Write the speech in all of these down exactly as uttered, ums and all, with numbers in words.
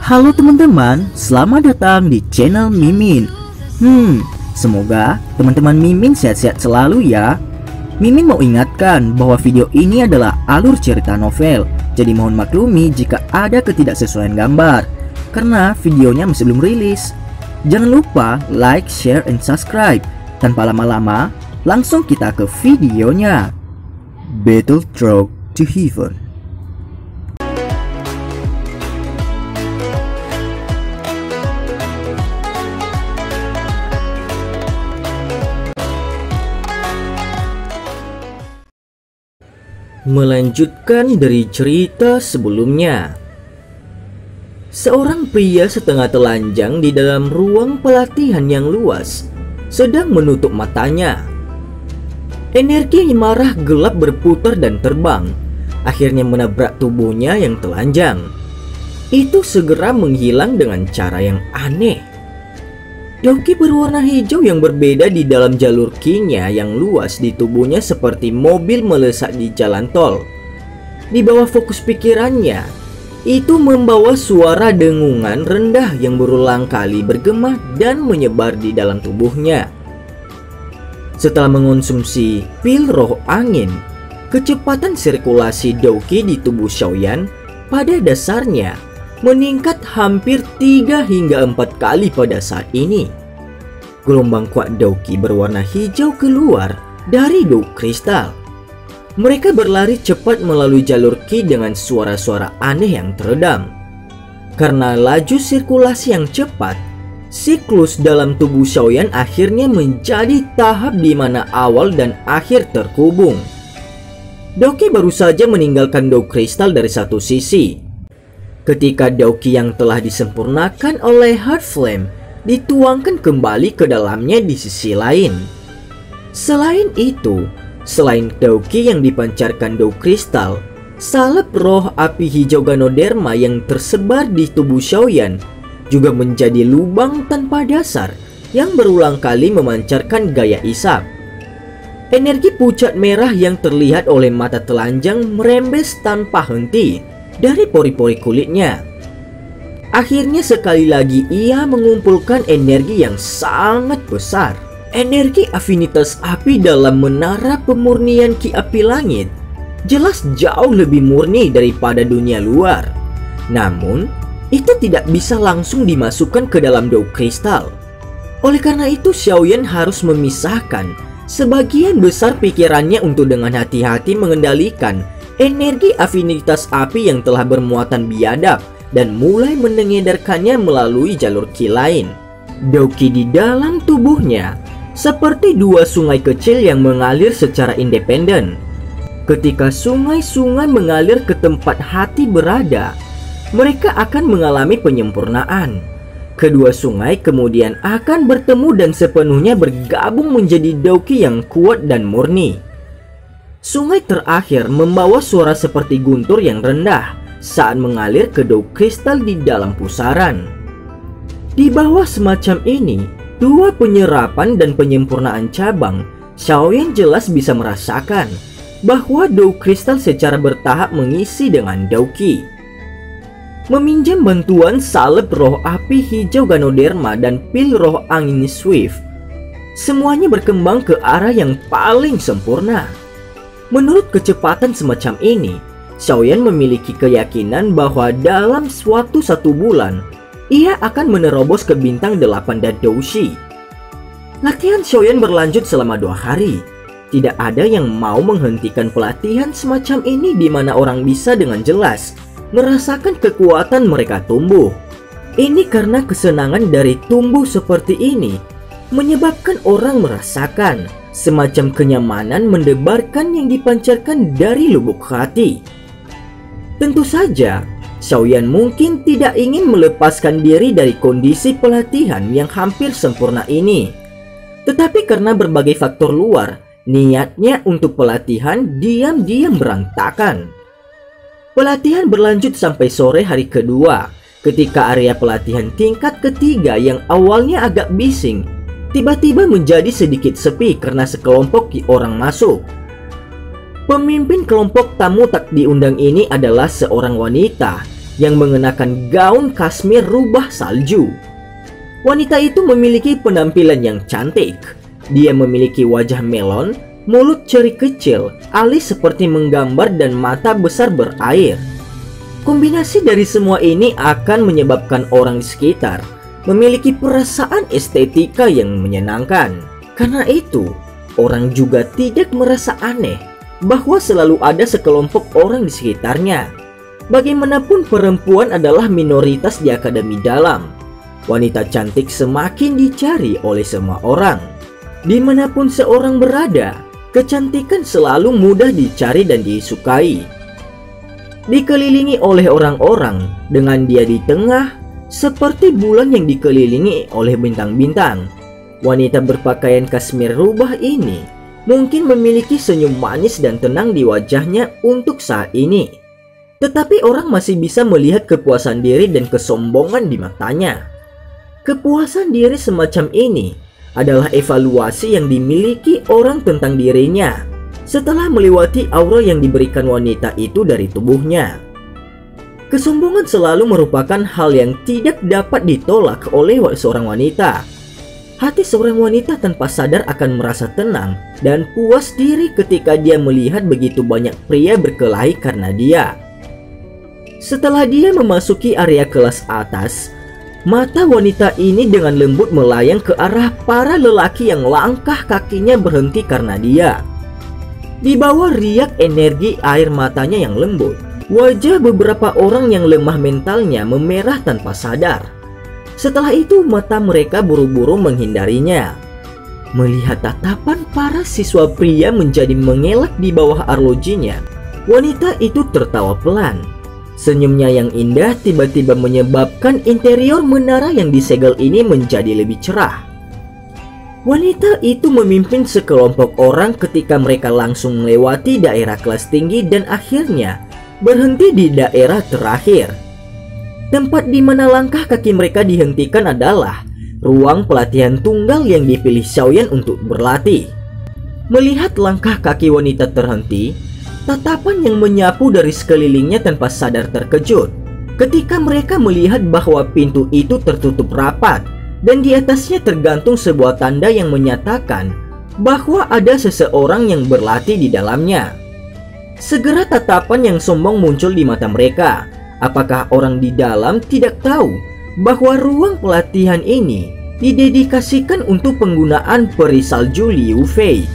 Halo teman-teman, selamat datang di channel Mimin. Hmm, semoga teman-teman Mimin sehat-sehat selalu ya. Mimin mau ingatkan bahwa video ini adalah alur cerita novel, jadi mohon maklumi jika ada ketidaksesuaian gambar, karena videonya masih belum rilis. Jangan lupa like, share, and subscribe. Tanpa lama-lama, langsung kita ke videonya. Battle Road to Heaven. Melanjutkan dari cerita sebelumnya. Seorang pria setengah telanjang di dalam ruang pelatihan yang luas sedang menutup matanya. Energi marah gelap berputar dan terbang, akhirnya menabrak tubuhnya yang telanjang. Itu segera menghilang dengan cara yang aneh. Doki berwarna hijau yang berbeda di dalam jalur ki-nya yang luas di tubuhnya seperti mobil melesat di jalan tol. Di bawah fokus pikirannya, itu membawa suara dengungan rendah yang berulang kali bergema dan menyebar di dalam tubuhnya. Setelah mengonsumsi pil roh angin, kecepatan sirkulasi Doki di tubuh Xiaoyan pada dasarnya meningkat hampir tiga hingga empat kali pada saat ini. Gelombang kuat Doki berwarna hijau keluar dari Douk Kristal. Mereka berlari cepat melalui jalur ki dengan suara-suara aneh yang teredam. Karena laju sirkulasi yang cepat, siklus dalam tubuh Xiaoyan akhirnya menjadi tahap di mana awal dan akhir terhubung. Doki baru saja meninggalkan Douk Kristal dari satu sisi. Ketika Doki yang telah disempurnakan oleh Heart Flame dituangkan kembali ke dalamnya di sisi lain. Selain itu, selain Doki yang dipancarkan Douk Kristal, salep roh api hijau Ganoderma yang tersebar di tubuh Xiaoyan juga menjadi lubang tanpa dasar yang berulang kali memancarkan gaya isap. Energi pucat merah yang terlihat oleh mata telanjang merembes tanpa henti dari pori-pori kulitnya. Akhirnya sekali lagi ia mengumpulkan energi yang sangat besar. Energi afinitas api dalam menara pemurnian ki api langit jelas jauh lebih murni daripada dunia luar. Namun, itu tidak bisa langsung dimasukkan ke dalam Douk Kristal. Oleh karena itu, Xiaoyan harus memisahkan sebagian besar pikirannya untuk dengan hati-hati mengendalikan energi afinitas api yang telah bermuatan biadab dan mulai mendengedarkannya melalui jalur ki lain. Doki di dalam tubuhnya seperti dua sungai kecil yang mengalir secara independen. Ketika sungai-sungai mengalir ke tempat hati berada, mereka akan mengalami penyempurnaan. Kedua sungai kemudian akan bertemu dan sepenuhnya bergabung menjadi Doki yang kuat dan murni. Sungai terakhir membawa suara seperti guntur yang rendah saat mengalir ke Douk Kristal di dalam pusaran. Di bawah semacam ini, dua penyerapan dan penyempurnaan cabang, Xiaoyan jelas bisa merasakan bahwa Douk Kristal secara bertahap mengisi dengan Doki. Meminjam bantuan salep roh api hijau Ganoderma dan pil roh angin Swift, semuanya berkembang ke arah yang paling sempurna. Menurut kecepatan semacam ini, Xiaoyan memiliki keyakinan bahwa dalam suatu satu bulan, ia akan menerobos ke bintang delapan dan Doushi. Latihan Xiaoyan berlanjut selama dua hari. Tidak ada yang mau menghentikan pelatihan semacam ini di mana orang bisa dengan jelas merasakan kekuatan mereka tumbuh. Ini karena kesenangan dari tumbuh seperti ini menyebabkan orang merasakan semacam kenyamanan mendebarkan yang dipancarkan dari lubuk hati. Tentu saja, Xiaoyan mungkin tidak ingin melepaskan diri dari kondisi pelatihan yang hampir sempurna ini. Tetapi karena berbagai faktor luar, niatnya untuk pelatihan diam-diam berantakan. Pelatihan berlanjut sampai sore hari kedua, ketika area pelatihan tingkat ketiga yang awalnya agak bising tiba-tiba menjadi sedikit sepi karena sekelompok orang masuk. Pemimpin kelompok tamu tak diundang ini adalah seorang wanita yang mengenakan gaun kasmir rubah salju. Wanita itu memiliki penampilan yang cantik. Dia memiliki wajah melon, mulut ceri kecil, alis seperti menggambar dan mata besar berair. Kombinasi dari semua ini akan menyebabkan orang di sekitar memiliki perasaan estetika yang menyenangkan. Karena itu, orang juga tidak merasa aneh bahwa selalu ada sekelompok orang di sekitarnya. Bagaimanapun perempuan adalah minoritas di Akademi Dalam. Wanita cantik semakin dicari oleh semua orang. Dimanapun seorang berada, kecantikan selalu mudah dicari dan disukai. Dikelilingi oleh orang-orang, dengan dia di tengah, seperti bulan yang dikelilingi oleh bintang-bintang. Wanita berpakaian kasmir rubah ini mungkin memiliki senyum manis dan tenang di wajahnya untuk saat ini. Tetapi orang masih bisa melihat kepuasan diri dan kesombongan di matanya. Kepuasan diri semacam ini adalah evaluasi yang dimiliki orang tentang dirinya setelah melewati aura yang diberikan wanita itu dari tubuhnya. Kesombongan selalu merupakan hal yang tidak dapat ditolak oleh seorang wanita. Hati seorang wanita tanpa sadar akan merasa tenang dan puas diri ketika dia melihat begitu banyak pria berkelahi karena dia. Setelah dia memasuki area kelas atas, mata wanita ini dengan lembut melayang ke arah para lelaki yang langkah kakinya berhenti karena dia. Di bawah riak energi air matanya yang lembut, wajah beberapa orang yang lemah mentalnya memerah tanpa sadar. Setelah itu mata mereka buru-buru menghindarinya. Melihat tatapan para siswa pria menjadi mengelak di bawah arlojinya, wanita itu tertawa pelan. Senyumnya yang indah tiba-tiba menyebabkan interior menara yang disegel ini menjadi lebih cerah. Wanita itu memimpin sekelompok orang ketika mereka langsung melewati daerah kelas tinggi dan akhirnya berhenti di daerah terakhir. Tempat di mana langkah kaki mereka dihentikan adalah ruang pelatihan tunggal yang dipilih Xiaoyan untuk berlatih. Melihat langkah kaki wanita terhenti, tatapan yang menyapu dari sekelilingnya tanpa sadar terkejut ketika mereka melihat bahwa pintu itu tertutup rapat dan di atasnya tergantung sebuah tanda yang menyatakan bahwa ada seseorang yang berlatih di dalamnya. Segera tatapan yang sombong muncul di mata mereka. Apakah orang di dalam tidak tahu bahwa ruang pelatihan ini didedikasikan untuk penggunaan peri salju Liu Fei?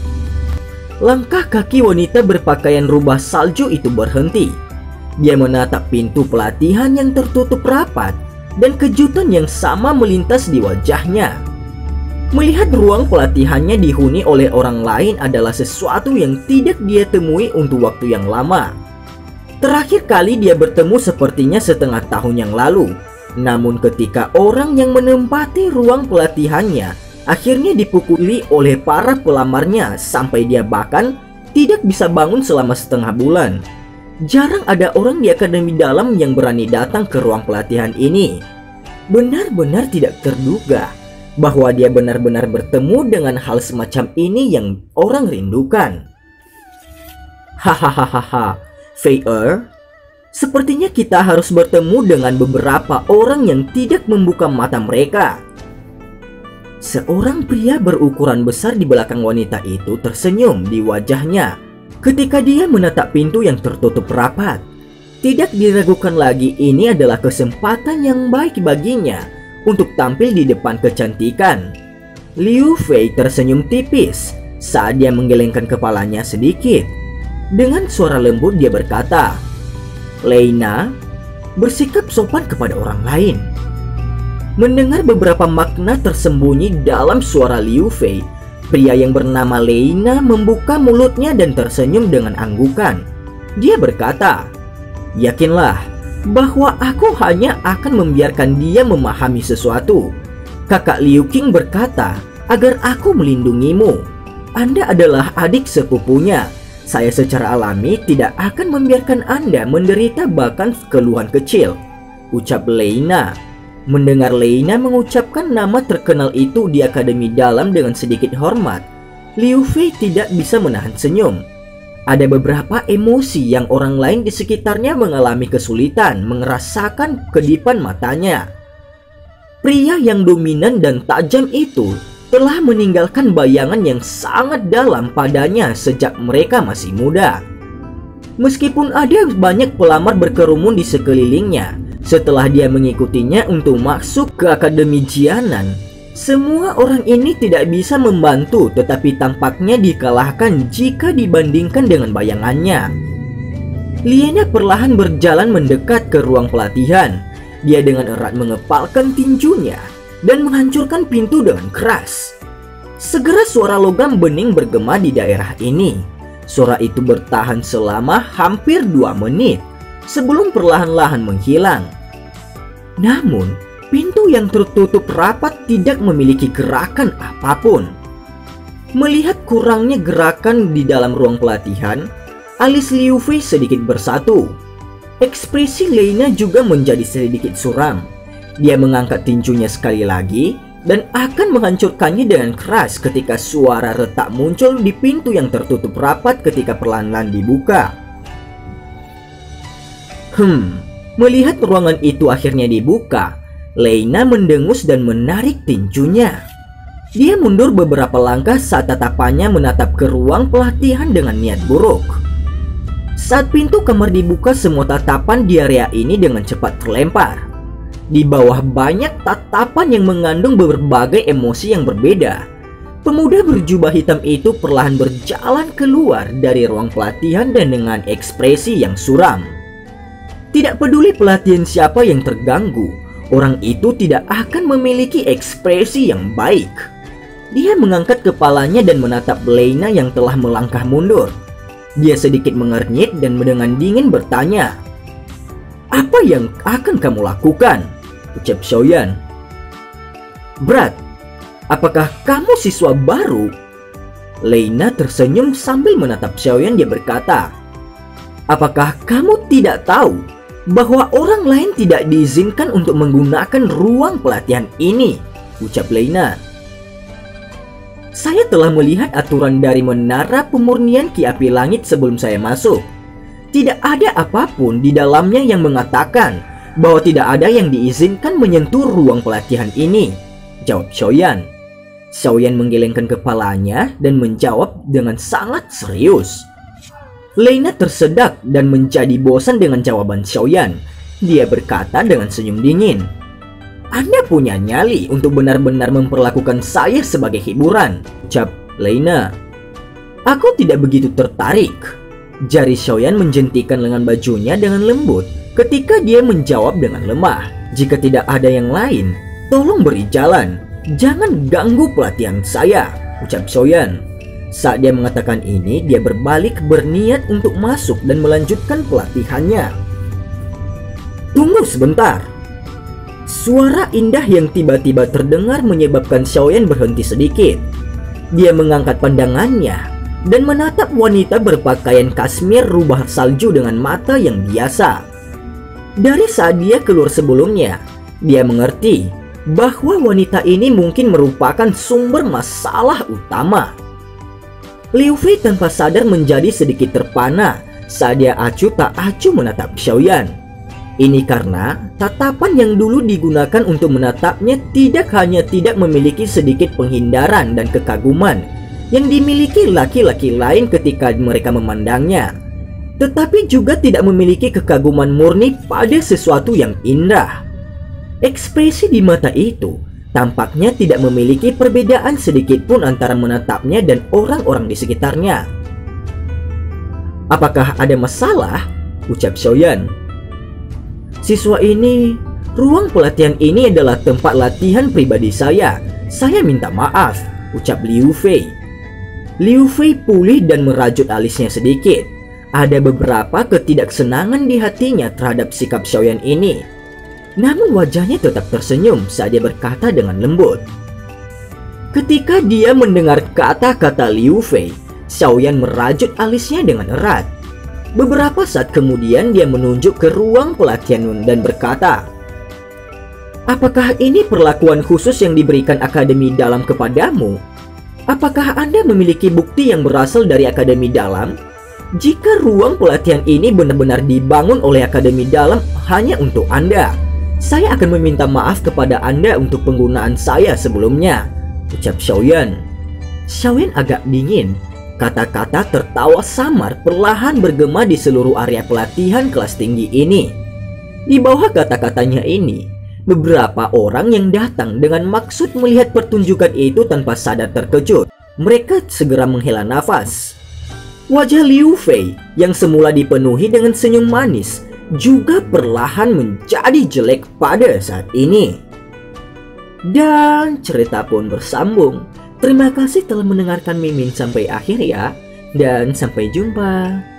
Langkah kaki wanita berpakaian rubah salju itu berhenti. Dia menatap pintu pelatihan yang tertutup rapat dan kejutan yang sama melintas di wajahnya. Melihat ruang pelatihannya dihuni oleh orang lain adalah sesuatu yang tidak dia temui untuk waktu yang lama. Terakhir kali dia bertemu sepertinya setengah tahun yang lalu. Namun ketika orang yang menempati ruang pelatihannya akhirnya dipukuli oleh para pelamarnya sampai dia bahkan tidak bisa bangun selama setengah bulan. Jarang ada orang di Akademi Dalam yang berani datang ke ruang pelatihan ini. Benar-benar tidak terduga bahwa dia benar-benar bertemu dengan hal semacam ini yang orang rindukan. Hahaha, Fei Er, sepertinya kita harus bertemu dengan beberapa orang yang tidak membuka mata mereka. Seorang pria berukuran besar di belakang wanita itu tersenyum di wajahnya ketika dia menatap pintu yang tertutup rapat. Tidak diragukan lagi, ini adalah kesempatan yang baik baginya untuk tampil di depan kecantikan. Liu Fei tersenyum tipis saat dia menggelengkan kepalanya sedikit. Dengan suara lembut dia berkata, "Leina, bersikap sopan kepada orang lain." Mendengar beberapa makna tersembunyi dalam suara Liu Fei, pria yang bernama Leina membuka mulutnya dan tersenyum dengan anggukan. Dia berkata, "Yakinlah bahwa aku hanya akan membiarkan dia memahami sesuatu. Kakak Liu Qing berkata agar aku melindungimu. Anda adalah adik sepupunya. Saya secara alami tidak akan membiarkan Anda menderita bahkan keluhan kecil," ucap Leina. Mendengar Leina mengucapkan nama terkenal itu di Akademi Dalam dengan sedikit hormat, Liu Fei tidak bisa menahan senyum. Ada beberapa emosi yang orang lain di sekitarnya mengalami kesulitan merasakan kedipan matanya. Pria yang dominan dan tajam itu telah meninggalkan bayangan yang sangat dalam padanya sejak mereka masih muda. Meskipun ada banyak pelamar berkerumun di sekelilingnya setelah dia mengikutinya untuk masuk ke Akademi Jianan, semua orang ini tidak bisa membantu, tetapi tampaknya dikalahkan jika dibandingkan dengan bayangannya. Liena perlahan berjalan mendekat ke ruang pelatihan. Dia dengan erat mengepalkan tinjunya dan menghancurkan pintu dengan keras. Segera suara logam bening bergema di daerah ini. Suara itu bertahan selama hampir dua menit sebelum perlahan-lahan menghilang. Namun, pintu yang tertutup rapat tidak memiliki gerakan apapun. Melihat kurangnya gerakan di dalam ruang pelatihan, alis Liu Fei sedikit bersatu. Ekspresi Leina juga menjadi sedikit suram. Dia mengangkat tinjunya sekali lagi dan akan menghancurkannya dengan keras ketika suara retak muncul di pintu yang tertutup rapat ketika perlahan-lahan dibuka. Hmm, melihat ruangan itu akhirnya dibuka, Leina mendengus dan menarik tinjunya. Dia mundur beberapa langkah saat tatapannya menatap ke ruang pelatihan dengan niat buruk. Saat pintu kamar dibuka, semua tatapan di area ini dengan cepat terlempar. Di bawah banyak tatapan yang mengandung berbagai emosi yang berbeda. Pemuda berjubah hitam itu perlahan berjalan keluar dari ruang pelatihan dan dengan ekspresi yang suram. Tidak peduli pelatihan siapa yang terganggu, orang itu tidak akan memiliki ekspresi yang baik. Dia mengangkat kepalanya dan menatap Leina yang telah melangkah mundur. Dia sedikit mengernyit dan dengan dingin bertanya, "Apa yang akan kamu lakukan?" ucap Xiaoyan. "Berat, apakah kamu siswa baru?" Leina tersenyum sambil menatap Xiaoyan. Dia berkata, "Apakah kamu tidak tahu bahwa orang lain tidak diizinkan untuk menggunakan ruang pelatihan ini?" ucap Leina. "Saya telah melihat aturan dari menara pemurnian Ki Api Langit sebelum saya masuk. Tidak ada apapun di dalamnya yang mengatakan bahwa tidak ada yang diizinkan menyentuh ruang pelatihan ini," jawab Xiaoyan. Xiaoyan menggelengkan kepalanya dan menjawab dengan sangat serius. Leina tersedak dan menjadi bosan dengan jawaban Xiaoyan. Dia berkata dengan senyum dingin, "Anda punya nyali untuk benar-benar memperlakukan saya sebagai hiburan," ucap Leina. "Aku tidak begitu tertarik." Jari Xiaoyan menjentikan lengan bajunya dengan lembut ketika dia menjawab dengan lemah, "Jika tidak ada yang lain, tolong beri jalan. Jangan ganggu pelatihan saya," ucap Xiaoyan. Saat dia mengatakan ini, dia berbalik berniat untuk masuk dan melanjutkan pelatihannya. "Tunggu sebentar." Suara indah yang tiba-tiba terdengar menyebabkan Xiaoyan berhenti sedikit. Dia mengangkat pandangannya dan menatap wanita berpakaian kasmir rubah salju dengan mata yang biasa. Dari saat dia keluar sebelumnya, dia mengerti bahwa wanita ini mungkin merupakan sumber masalah utama. Liu Fei tanpa sadar menjadi sedikit terpana saat dia acuh tak acuh menatap Xiaoyan. Ini karena tatapan yang dulu digunakan untuk menatapnya tidak hanya tidak memiliki sedikit penghindaran dan kekaguman yang dimiliki laki-laki lain ketika mereka memandangnya, tetapi juga tidak memiliki kekaguman murni pada sesuatu yang indah. Ekspresi di mata itu tampaknya tidak memiliki perbedaan sedikit pun antara menatapnya dan orang-orang di sekitarnya. "Apakah ada masalah?" ucap Xiaoyan. "Siswa ini, ruang pelatihan ini adalah tempat latihan pribadi saya. Saya minta maaf," ucap Liu Fei. Liu Fei pulih dan merajut alisnya sedikit. Ada beberapa ketidaksenangan di hatinya terhadap sikap Xiaoyan ini. Namun wajahnya tetap tersenyum saat dia berkata dengan lembut. Ketika dia mendengar kata-kata Liu Fei, Xiaoyan merajut alisnya dengan erat. Beberapa saat kemudian dia menunjuk ke ruang pelatihan dan berkata, "Apakah ini perlakuan khusus yang diberikan Akademi Dalam kepadamu? Apakah Anda memiliki bukti yang berasal dari Akademi Dalam?" Jika ruang pelatihan ini benar-benar dibangun oleh Akademi Dalam hanya untuk Anda, saya akan meminta maaf kepada Anda untuk penggunaan saya sebelumnya, ucap Xiaoyan. Xiaoyan agak dingin. Kata-kata tertawa samar perlahan bergema di seluruh area pelatihan kelas tinggi ini. Di bawah kata-katanya ini, beberapa orang yang datang dengan maksud melihat pertunjukan itu tanpa sadar terkejut. Mereka segera menghela nafas. Wajah Liu Fei yang semula dipenuhi dengan senyum manis juga perlahan menjadi jelek pada saat ini. Dan cerita pun bersambung. Terima kasih telah mendengarkan Mimin sampai akhir ya. Dan sampai jumpa.